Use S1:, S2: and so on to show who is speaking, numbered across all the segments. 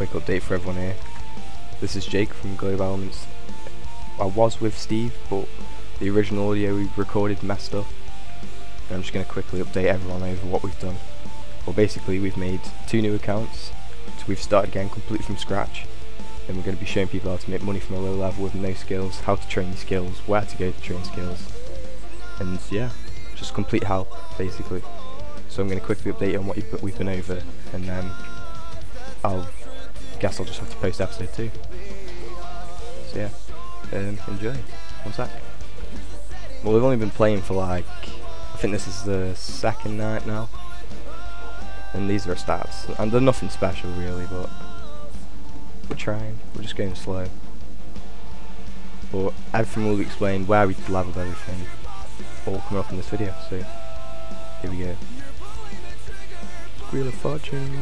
S1: quick update for everyone here. This is Jake from Global Elements. I was with Steve, but the original audio we recorded messed up. And I'm just going to quickly update everyone over what we've done. Well, basically we've made 2 new accounts, so we've started again completely from scratch. And we're going to be showing people how to make money from a low level with no skills, how to train your skills, where to go to train skills. And yeah, just complete help, basically. So I'm going to quickly update you on what we've been over, and then I'll just have to post episode 2. So yeah, enjoy. One sec. Well, we've only been playing for like, I think this is the 2nd night now. And these are our stats, and they're nothing special really, but we're trying. We're just going slow. But everything will be explained, where we leveled everything, all coming up in this video. So here we go. Wheel of Fortune.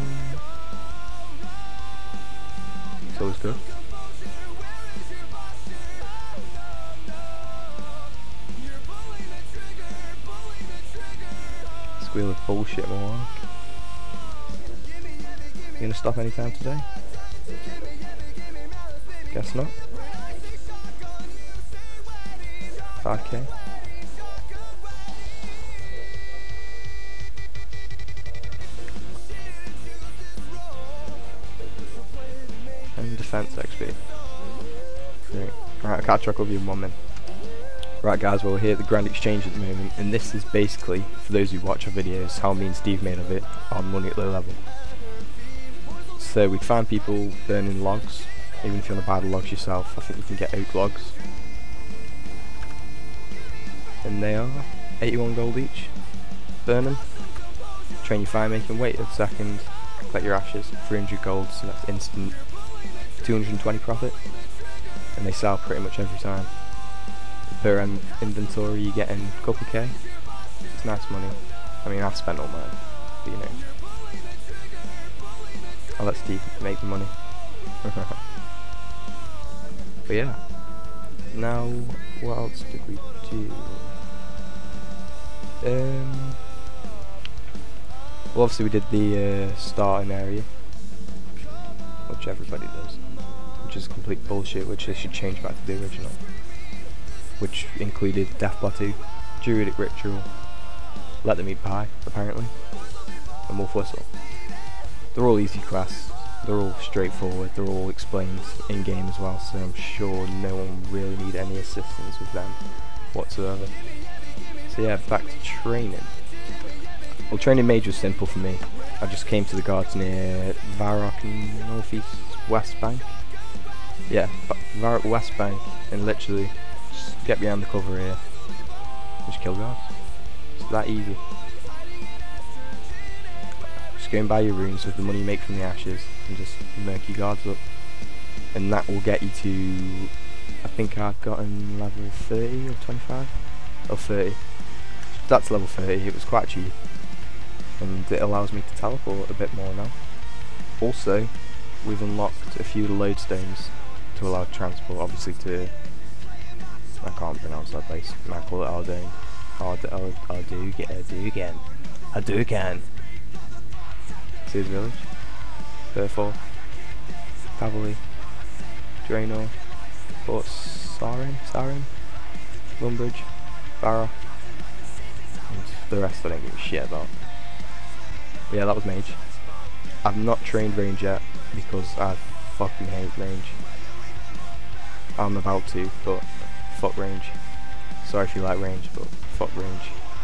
S1: It's always good. Wheel of bullshit, more. You gonna stop anytime today? Guess not. 5k. And defense XP. Great. Right, I'll catch up with you in 1 minute. Right guys, well we're here at the Grand Exchange at the moment, and this is basically, for those who watch our videos, how me and Steve made of it on money at low level. So we'd find people burning logs, even if you want to buy the logs yourself. I think you can get oak logs. And they are 81 gold each. Burn them, train your fire making, wait a second, collect your ashes, 300 gold, so that's instant 220 profit. And they sell pretty much every time. Per inventory you're getting a couple K. It's nice money. I mean, I've spent all mine, but you know, I'll let Steve make the money. But yeah, now what else did we do? Well, obviously we did the starting area, which everybody does, which is complete bullshit, which they should change back to the original, which included Death Plateau, Druidic Ritual, Let Them Eat Pie, apparently, and Wolf Whistle. They're all easy quests, they're all straightforward, they're all explained in-game as well, so I'm sure no one really need any assistance with them whatsoever. So yeah, back to training. Well, training mage was simple for me. I just came to the guards near Varrock and Northeast West Bank. Yeah, Varrock West Bank, and literally get behind the cover here, just kill guards. It's that easy. Just go and buy your runes with the money you make from the ashes, and just murk your guards up, and that will get you to, I think I've gotten level 30 or 25, or 30. That's level 30. It was quite cheap, and it allows me to teleport a bit more now. Also, we've unlocked a few lodestone to allow transport, obviously to, I can't pronounce that place. I call it Aldane. Hadouken. See the village? Burford, Cavalry, Draenor, Fort Sarin, Lumbridge, Barra, and the rest I don't give a shit about. Yeah, that was mage. I've not trained range yet because I fucking hate range. I'm about to, but fuck range. Sorry if you like range, but fuck range.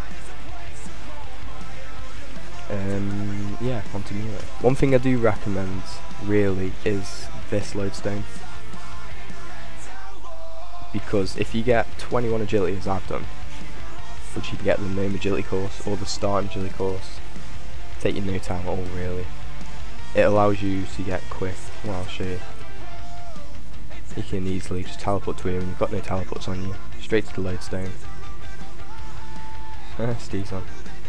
S1: Yeah, on to Mira. One thing I do recommend, really, is this lodestone. Because if you get 21 agility, as I've done, which you can get the gnome agility course, or the starting agility course, take you no time at all, really. It allows you to get quick, well, I'll show you. You can easily just teleport to here when you've got no teleports on you. Straight to the lodestone. Steve's on.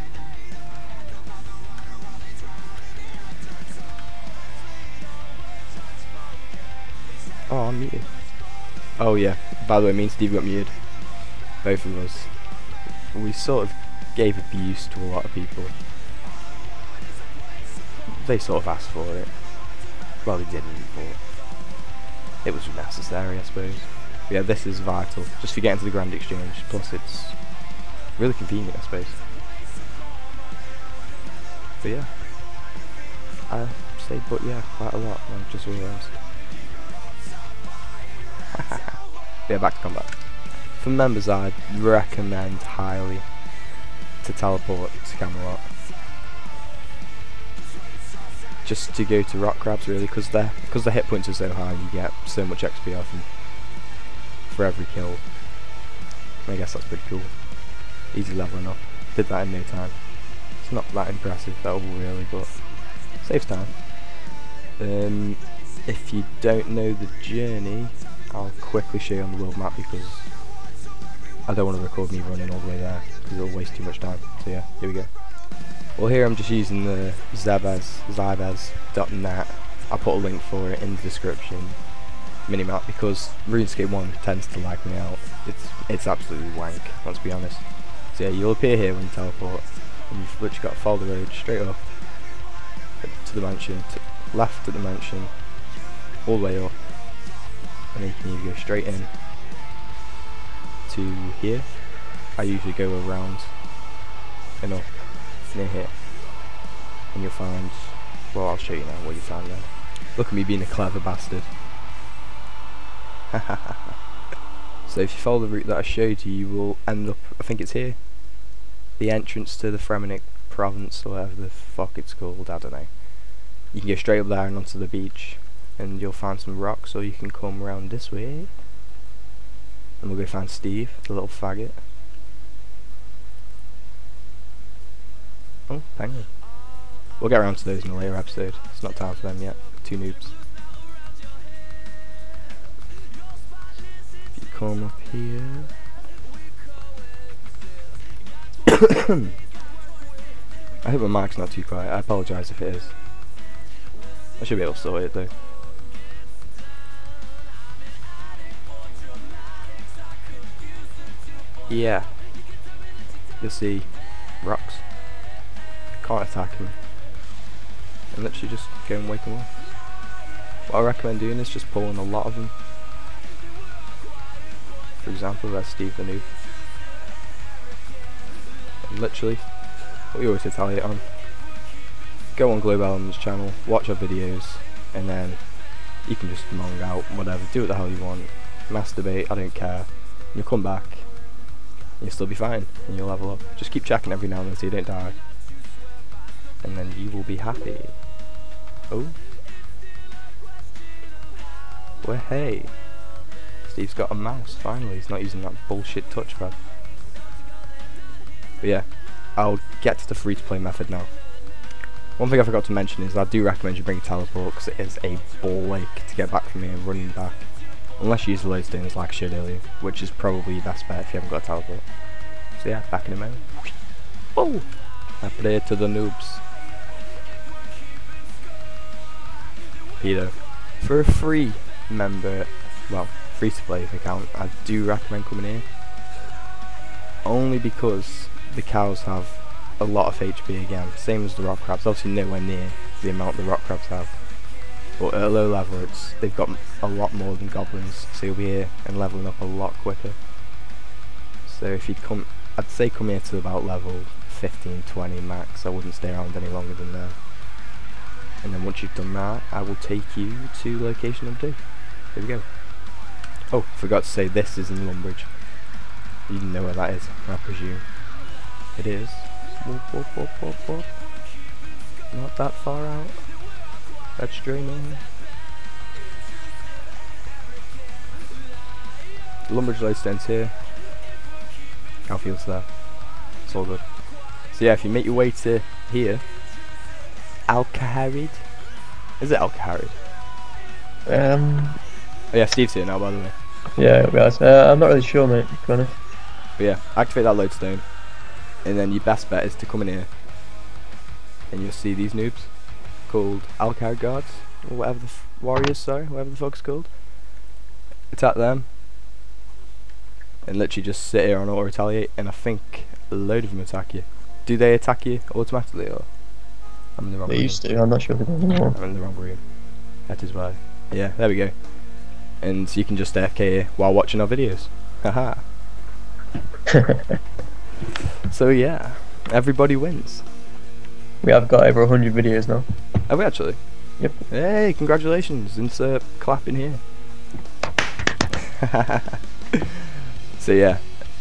S1: Oh, I'm muted. Oh yeah, by the way, me and Steve got muted. Both of us. We sort of gave abuse to a lot of people. They sort of asked for it. Well, they didn't, but it was necessary, I suppose. But yeah, this is vital, just for getting to the Grand Exchange, plus it's really convenient, I suppose. But yeah, I say but yeah quite a lot, I just realised. Yeah, back to combat. For members, I'd recommend highly to teleport to Camelot. Just to go to rock crabs, really, because the hit points are so high, you get so much XP off them for every kill. I guess that's pretty cool. Easy leveling up. Did that in no time. It's not that impressive at all, really, but saves time. If you don't know the journey, I'll quickly show you on the world map, because I don't want to record me running all the way there, because it'll waste too much time. So yeah, here we go. Well, here I'm just using the zybez.net. I'll put a link for it in the description. Minimap, because RuneScape 1 tends to lag me out. It's absolutely wank, let's be honest. So yeah, you'll appear here when you teleport, and you've literally got to follow the road straight up to the mansion, left at the mansion, all the way up, and then you can either go straight in to here. I usually go around and up near here, and you'll find, well, I'll show you now what you find there. Look at me being a clever bastard. So if you follow the route that I showed you, you will end up, I think it's here, the entrance to the Fremenic province, or whatever the fuck it's called, I don't know. You can go straight up there and onto the beach, and you'll find some rocks, or you can come around this way, and we'll go find Steve, the little faggot. Oh, penguin. We'll get around to those in a later episode. It's not time for them yet. 2 noobs. If you come up here. I hope my mic's not too quiet. I apologise if it is. I should be able to sort it though. Yeah. You'll see rocks. Can't attack him, and literally just go and wake him up. What I recommend doing is just pulling a lot of them. For example, there's Steve the noob. And literally, what you always retaliate on. Go on Global Elements channel, watch our videos, and then you can just mong out, whatever, do what the hell you want, masturbate, I don't care. And you'll come back, and you'll still be fine, and you'll level up. Just keep checking every now and then so you don't die. And then you will be happy. Oh. Well, hey. Steve's got a mouse, finally. He's not using that bullshit touchpad. But yeah, I'll get to the free-to-play method now. One thing I forgot to mention is I do recommend you bring a teleport, because it is a ball ache to get back from here and running back. Unless you use the lodestones like I showed earlier, which is probably your best bet if you haven't got a teleport. So yeah, back in a moment. Whoa! I pray to the noobs. Peter. For a free member, well, free to play account, I do recommend coming here. Only because the cows have a lot of HP again, same as the rock crabs, obviously nowhere near the amount the rock crabs have. But at a low level they've got a lot more than goblins, so you'll be here and leveling up a lot quicker. So if you'd come, I'd say come here to about level 15-20 max. I wouldn't stay around any longer than that. And then once you've done that, I will take you to location number 2. Here we go. Oh, forgot to say this is in Lumbridge. You know where that is, I presume. It is. Whoop, whoop, whoop, whoop, whoop. Not that far out. That's draining. Lumbridge lodestone's here. Cowfield's there. It's all good. So yeah, if you make your way to here, Alcaharid? Is it Alcaharid? Oh yeah, Steve's here now, by the way.
S2: Yeah, guys. I'm not really sure, mate, to be honest.
S1: But yeah, activate that lodestone, and then your best bet is to come in here, and you'll see these noobs called Alcaharid guards, or whatever the warriors, sorry, whatever the fuck's called. Attack them, and literally just sit here and auto retaliate, and I think a load of them attack you. Do they attack you automatically, or? I'm in the wrong room.
S2: They used to, I'm not sure if they do anymore.
S1: I'm in the wrong room. That is why. Yeah, there we go. And you can just AFK here while watching our videos. Haha. So yeah, everybody wins.
S2: We have got over 100 videos now.
S1: Have we actually?
S2: Yep.
S1: Hey, congratulations! Insert clap in here. So yeah.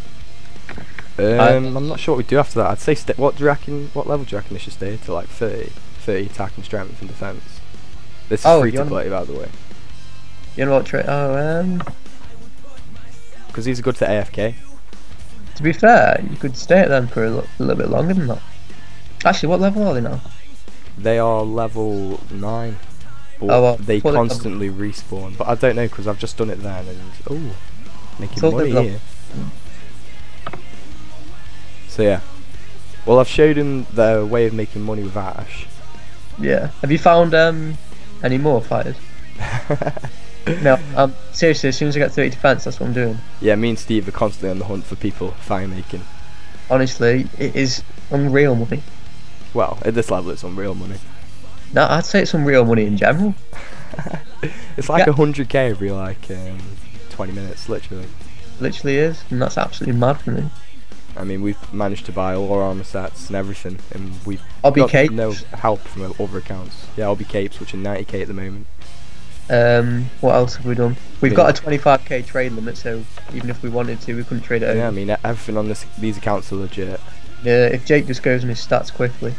S1: I'm not sure what we do after that. I'd say what do you reckon? What level do you reckon they should stay to? Like 30 attack and strength and defense. This is free to play, by the way.
S2: You know what?
S1: Because these are good for AFK.
S2: To be fair, you could stay at them for a little bit longer than that. Actually, what level are they now?
S1: They are level 9. But
S2: well,
S1: they constantly respawn. But I don't know because I've just done it then and making money here. So yeah. Well, I've showed him the way of making money with Ash.
S2: Yeah. Have you found any more fighters? No. Seriously, as soon as I get 30 defense, that's what I'm doing. Yeah,
S1: me and Steve are constantly on the hunt for people fire making.
S2: Honestly, it is unreal money.
S1: Well, at this level, it's unreal money.
S2: No, I'd say it's unreal money in general.
S1: It's like 100k every like 20 minutes, literally.
S2: Literally is, and that's absolutely mad for me.
S1: I mean, we've managed to buy all our armor sets and everything, and we've
S2: got capes.
S1: No help from other accounts. Yeah, Obby capes, which are 90k at the moment.
S2: What else have we done? We've got a 25k trade limit, so even if we wanted to, we couldn't trade it over.
S1: Yeah, I mean, everything on these accounts are legit.
S2: Yeah, if Jake just goes on his stats quickly,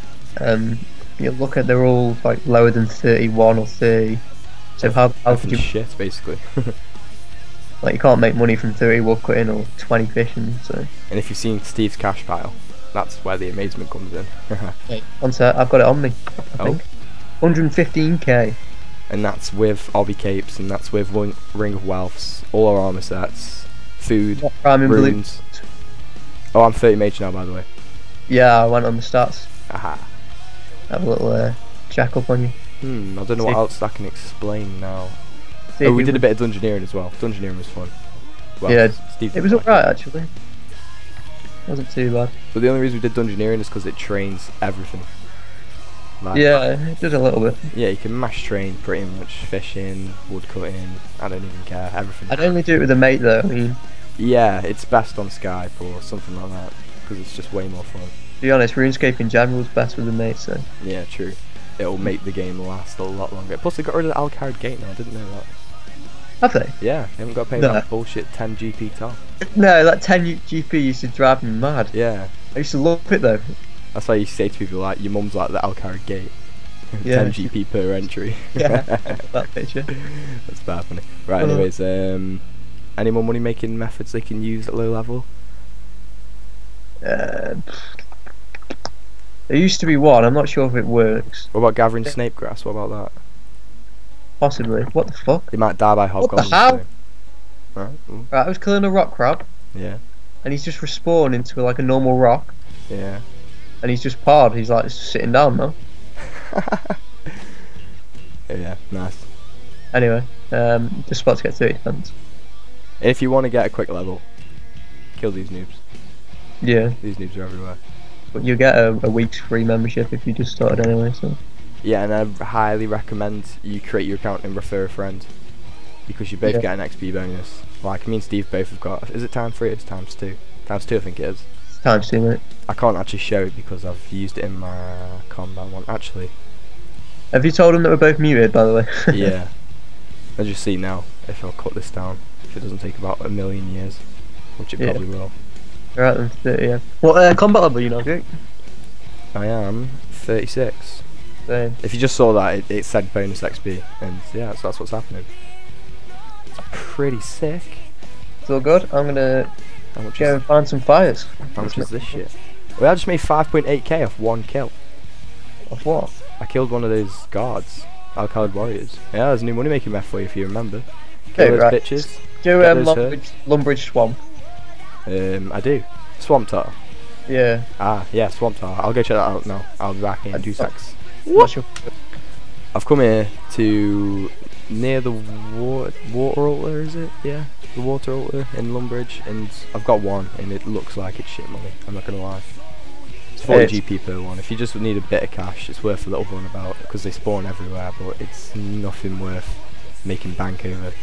S2: you look at they're all like lower than 31 or 30. So how could you?
S1: Shit, basically.
S2: Like you can't make money from 30 woodcutting or 20 fishing. So.
S1: And if you've seen Steve's cash pile, that's where the amazement comes in.
S2: One sec, I've got it on me. I think 115k.
S1: And that's with Obby capes, and that's with Ring of Wealths, all our armor sets, food, runes. Oh, I'm 30 mage now, by the way.
S2: Yeah, I went on the stats.
S1: Aha.
S2: Have a little check up on you.
S1: I don't know what else I can explain now. Oh, we did a bit of dungeoneering as well. Dungeoneering was fun. Well,
S2: yeah,
S1: Steve
S2: it was alright actually. Wasn't too bad.
S1: But the only reason we did dungeoneering is because it trains everything. Like,
S2: yeah, it does a little bit.
S1: Yeah, you can mash train pretty much fishing, wood cutting. I don't even care, everything.
S2: I'd only do it with a mate though. I mean.
S1: Yeah, it's best on Skype or something like that because it's just way more fun.
S2: To be honest, Runescape in general is best with a mate. So.
S1: Yeah, true. It'll make the game last a lot longer. Plus, they got rid of the Alcarad gate now. I didn't know that.
S2: Have they?
S1: Yeah, they haven't got to pay that bullshit 10 GP top.
S2: No, that 10 GP used to drive me mad.
S1: Yeah.
S2: I used to love it though.
S1: That's why you say to people like, your mum's like the Alcarad gate.
S2: Yeah.
S1: 10 GP per entry.
S2: Yeah, that picture.
S1: That's bad funny. Right, anyways, any more money making methods they can use at low level?
S2: There used to be one, I'm not sure if it works.
S1: What about gathering snape grass? What about that?
S2: Possibly. What the fuck?
S1: They might die by hobgoblins.
S2: What the hell?
S1: Right.
S2: Right, I was killing a rock crab.
S1: Yeah.
S2: And he's just respawned into like a normal rock.
S1: Yeah.
S2: And he's just parred, he's like sitting down now.
S1: Yeah, nice.
S2: Anyway, just about to get 30 defense.
S1: If you want to get a quick level, kill these noobs.
S2: Yeah.
S1: These noobs are everywhere.
S2: But you get a week's free membership if you just started anyway, so.
S1: Yeah, and I highly recommend you create your account and refer a friend. Because you both get an XP bonus. Like me and Steve both have got, is it times 3 or it's times 2? Times 2 I think it is.
S2: It's times 2, mate.
S1: I can't actually show it because I've used it in my combat one, actually.
S2: Have you told them that we're both muted, by the way?
S1: Yeah. I'll just see now if I'll cut this down. If it doesn't take about a million years. Which it probably will.
S2: Alright then, 30, yeah. What combat level are you now, Jake?
S1: I am 36.
S2: Same.
S1: If you just saw that, it said bonus XP. And yeah, so that's what's happening. It's pretty sick.
S2: It's all good. I'm gonna go and find some fires.
S1: How much is this shit? Well, I just made 5.8k off one kill.
S2: Of what?
S1: I killed one of those guards, Alcarad warriors. Yeah, there's a new money making method for you if you remember. Kill those bitches.
S2: Do Lumbridge Swamp.
S1: I do. Swamp Tar.
S2: Yeah.
S1: Ah, yeah, Swamp Tar. I'll go check that out now. I'll be back in 2 secs.
S2: What's your...
S1: I've come here to near the water altar, is it? Yeah, the water altar in Lumbridge, and I've got one, and it looks like it's shit money. I'm not gonna lie. It's 40 GP per one. If you just need a bit of cash, it's worth a little run about because they spawn everywhere, but it's nothing worth making bank over.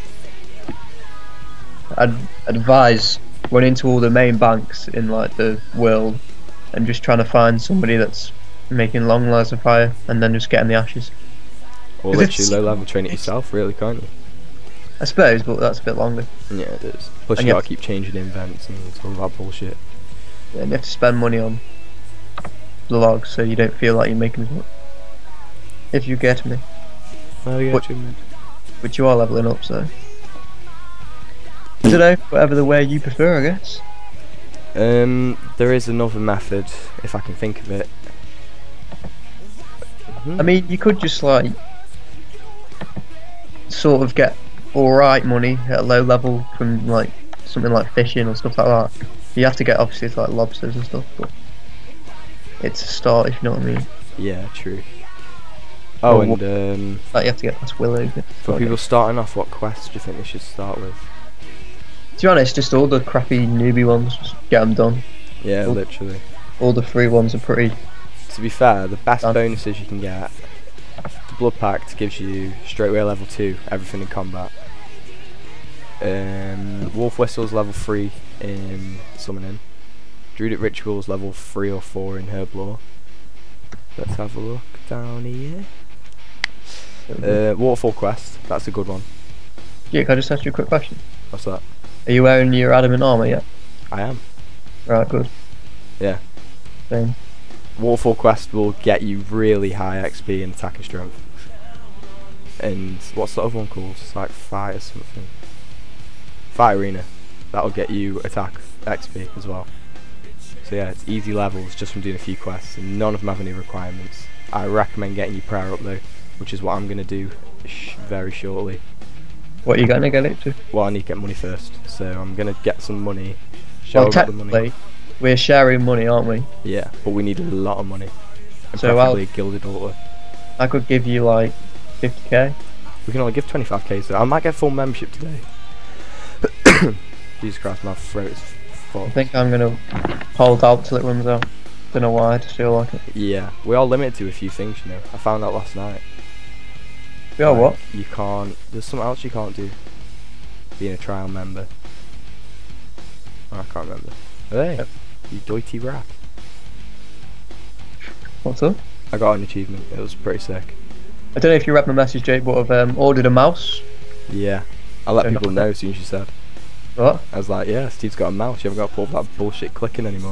S2: I'd advise running to all the main banks in like the world and just trying to find somebody that's making long lives of fire and then just getting the ashes.
S1: Or literally low level train it yourself, really, can't you?
S2: I suppose, but that's a bit longer.
S1: Yeah, it is. Plus,
S2: And
S1: you
S2: you
S1: gotta keep changing invents and all that bullshit.
S2: Yeah, and you have to spend money on the logs so you don't feel like you're making as much. If you get me.
S1: Oh, yeah,
S2: But you are leveling up, so. I don't know, whatever the way you prefer, I guess.
S1: There is another method, if I can think of it.
S2: I mean, you could just like sort of get alright money at a low level from like something like fishing or stuff like that. You have to get obviously like lobsters and stuff, but it's a start if you know what I mean.
S1: Yeah, true. Oh, and
S2: like you have to get past Willow.
S1: for people starting off, what quests do you think they should start with?
S2: To be honest, just all the crappy newbie ones, just get them done.
S1: Yeah, literally.
S2: All the free ones are pretty.
S1: To be fair, the best bonuses you can get, the Blood Pact gives you straightaway level 2, everything in combat. Wolf Whistle's level 3 in Summoning. Druidic Ritual's level 3 or 4 in Herblore. Let's have a look down here. Waterfall Quest, that's a good one.
S2: Yeah, can I just ask you a quick question?
S1: What's that?
S2: Are you wearing your adamant armour yet?
S1: I am.
S2: Right, good.
S1: Yeah.
S2: Same.
S1: Waterfall Quest will get you really high XP and attack and strength. And what's the other one called? It's like Fight or something. Fight Arena. That'll get you attack XP as well. So yeah, it's easy levels just from doing a few quests, and none of them have any requirements. I recommend getting your prayer up though, which is what I'm going to do very shortly.
S2: What are you going to get it to?
S1: Well, I need to get money first, so I'm going to get some money.
S2: Well, technically, we're sharing money, aren't we?
S1: Yeah, but we need a lot of money. And
S2: so
S1: preferably a gilded altar.
S2: I could give you like 50k.
S1: We can only give 25k, so I might get full membership today. Jesus Christ, my throat is fucked.
S2: I think I'm going to hold out till it runs out. Don't know why, I just feel like it.
S1: Yeah, we are limited to a few things, you know. I found out last night.
S2: We are what?
S1: You can't, there's something else you can't do. Being a trial member. Oh, I can't remember. Hey,
S2: yep.
S1: You doity rat.
S2: What's up?
S1: I got an achievement, it was pretty sick.
S2: I don't know if you read my message, Jake, but I've ordered a mouse.
S1: Yeah, I let people know as soon as you said.
S2: What?
S1: I was like, yeah, Steve's got a mouse, you haven't got to put that bullshit clicking anymore.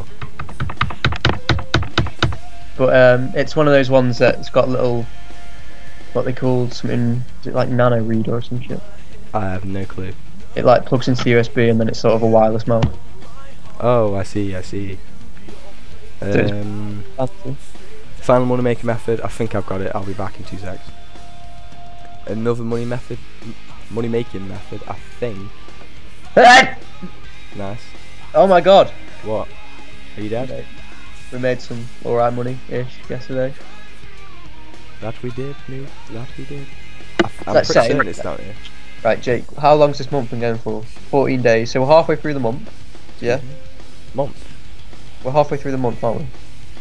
S2: But it's one of those ones that's got a little, what they call something, is it like nano reader or some shit?
S1: I have no clue.
S2: It like plugs into the USB and then it's sort of a wireless mouse.
S1: Oh, I see. Final money making method, I think I've got it, I'll be back in 2 secs. Another money making method, I think. Nice.
S2: Oh my god!
S1: What? Are you dead?
S2: We made some alright money-ish yesterday.
S1: That we did, mate. That we did. I'm
S2: Let's
S1: pretty
S2: say
S1: certain it's down here.
S2: Right, Jake, how long's this month been going for? 14 days, so we're halfway through the month. Yeah?
S1: Month?
S2: We're halfway through the month, aren't we?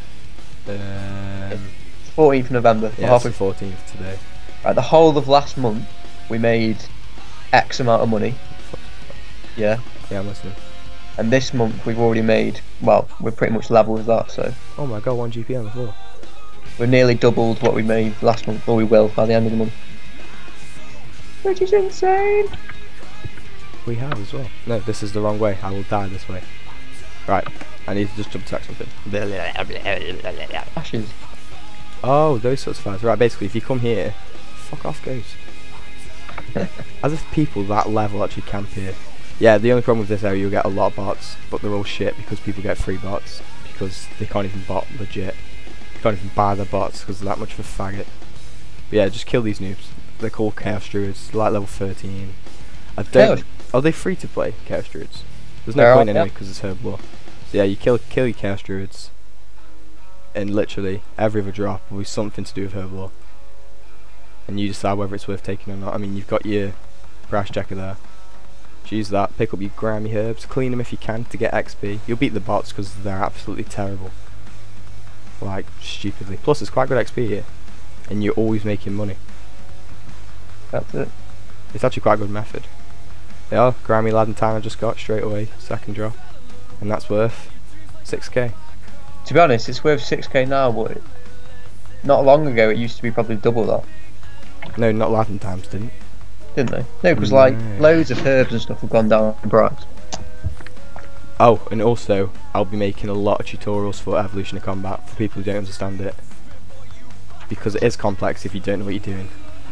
S2: 14th November.
S1: Yeah, it's the 14th today.
S2: Right, the whole of last month, we made X amount of money. Yeah?
S1: Yeah, I'm listening.
S2: And this month we've already made, well, we're pretty much level with that, so.
S1: Oh my god, 1 GP on the floor.
S2: We've nearly doubled what we made last month, or we will by the end of the month. Which is insane!
S1: We have as well. No, this is the wrong way. I will die this way. Right, I need to just jump attack something.
S2: Ashes.
S1: Oh, those sorts of fires. Right, basically, if you come here, fuck off, ghost. As if people that level actually camp here. Yeah, the only problem with this area, you'll get a lot of bots, but they're all shit because people get free bots because they can't even bot legit. You can't even buy the bots because they're that much of a faggot. But yeah, just kill these noobs. They're called Chaos Druids, like level 13. I don't. Are they free to play, Chaos Druids? There's no point anyway because it's Herblore. So yeah, you kill your Chaos Druids, and literally every other drop will be something to do with Herblore. And you decide whether it's worth taking or not. I mean, you've got your Brash Checker there. Use that, pick up your grimy herbs, clean them if you can to get XP. You'll beat the bots because they're absolutely terrible. like stupidly. Plus, it's quite good XP here, and you're always making money.
S2: That's it.
S1: It's actually quite a good method. Yeah, Grammy Lad and Time I just got straight away, second drop, and that's worth 6k.
S2: To be honest, it's worth 6k now, but not long ago it used to be probably double that.
S1: No, not Lad and Times didn't.
S2: Didn't they? No, because like loads of herbs and stuff have gone down in price.
S1: Oh, and also I'll be making a lot of tutorials for Evolution of Combat for people who don't understand it, because it is complex if you don't know what you're doing.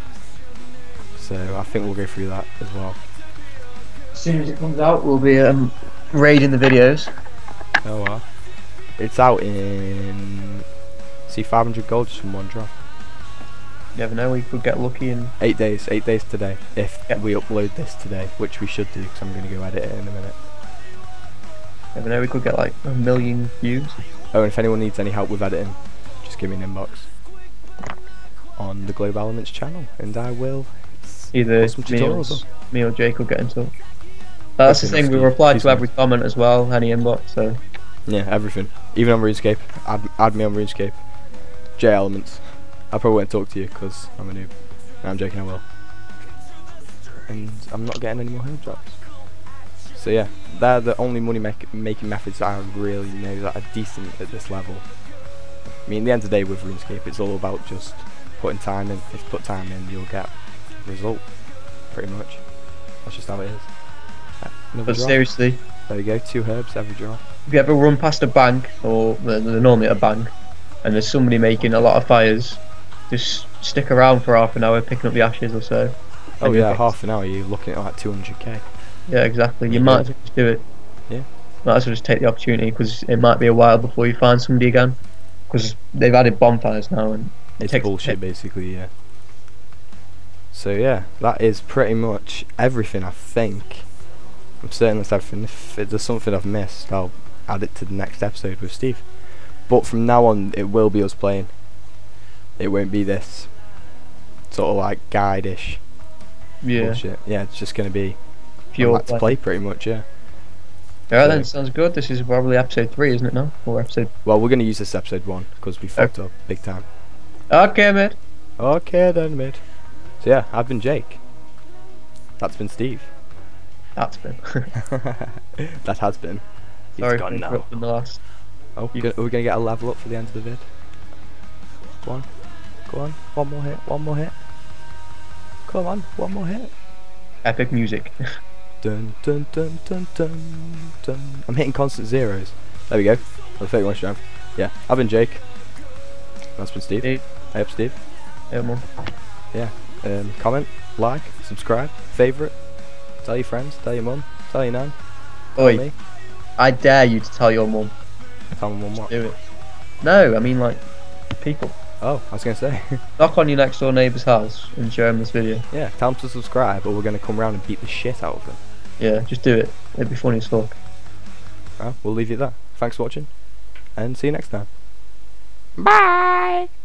S1: So I think we'll go through that as well.
S2: As soon as it comes out, we'll be raiding the videos.
S1: Oh well. It's out in... See, 500 gold just from one drop.
S2: You never know, we could get lucky in
S1: 8 days today, if we upload this today, which we should do, because I'm going to go edit it in a minute.
S2: Never know, we could get like 1 million views.
S1: Oh, and if anyone needs any help with editing, just give me an inbox on the Globe Elements channel, and I will
S2: either
S1: put some tutorials up.
S2: me or Jake will get in touch. That's the thing, we reply to every comment as well, any inbox, so...
S1: Yeah, everything. Even on RuneScape. Add me on RuneScape. J Elements. I probably won't talk to you because I'm a noob. No, I'm joking, I will. And I'm not getting any more herb drops. So yeah, they're the only money making methods that I really know that are decent at this level. I mean, at the end of the day with RuneScape, it's all about just putting time in. If you put time in, you'll get a result. Pretty much. That's just how it is. Another
S2: But
S1: drop.
S2: seriously,
S1: There you go, 2 herbs every drop.
S2: if you ever run past a bank, or they're normally at a bank, and there's somebody making a lot of fires, just stick around for half an hour picking up the ashes or so.
S1: Oh yeah, half an hour, you're looking at like 200k.
S2: Yeah, exactly. You might as well just do it.
S1: Yeah.
S2: Might as well just take the opportunity, because it might be a while before you find somebody again. Because they've added bonfires now, and
S1: It's bullshit basically, yeah. So yeah, that is pretty much everything I think. I'm certain that's everything. If there's something I've missed, I'll add it to the next episode with Steve. But from now on, it will be us playing. It won't be this sort of like guide-ish bullshit. Yeah, it's just going to be
S2: pure
S1: let's play pretty much, yeah.
S2: Alright then, sounds good. This is probably episode 3, isn't it now? Or episode...
S1: Well, we're going to use this episode 1, because we fucked up big time.
S2: Okay, mate.
S1: Okay then, mate. So yeah, I've been Jake. That's been Steve.
S2: That's been.
S1: That has been. He's
S2: Sorry
S1: gone
S2: for
S1: now.
S2: interrupting the last.
S1: Oh, are we going to get a level up for the end of the vid? Go on. Go on. One more hit. One more hit. Come on. One more hit.
S2: Epic music.
S1: Dun dun dun dun dun dun. I'm hitting constant zeros. There we go. I'll 31 strength. Yeah, I've been Jake. That's been Steve. Hey up, Steve.
S2: Yeah, man.
S1: Yeah. Comment, like, subscribe, favourite. Tell your friends, tell your mum, tell your nan.
S2: Oi,
S1: me.
S2: I dare you to tell your mum.
S1: Tell my mum what?
S2: Do it. No, I mean like, people.
S1: Oh, I was going to say.
S2: Knock on your next door neighbour's house and show him this video.
S1: Yeah, tell them to subscribe or we're going to come round and beat the shit out of them.
S2: Yeah, just do it. It'd be funny as fuck.
S1: Well, we'll leave you there. Thanks for watching and see you next time. Bye!